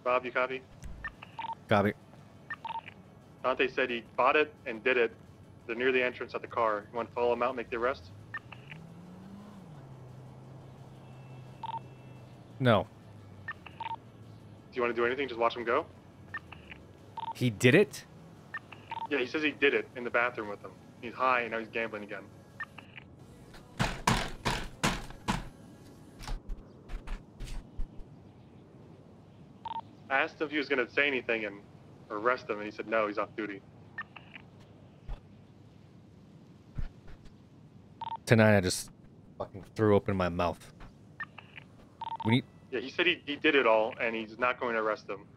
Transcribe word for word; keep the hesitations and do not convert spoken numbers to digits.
Bob, you copy? Copy. Dante said he bought it and did it. They're near the entrance of the car. You want to follow him out and make the arrest? No. Do you want to do anything? Just watch him go? He did it? Yeah, he says he did it in the bathroom with him. He's high and now he's gambling again. I asked him if he was going to say anything and arrest him, and he said no, he's off duty. Tonight I just fucking threw open my mouth. We need... Yeah, he said he, he did it all, and he's not going to arrest him.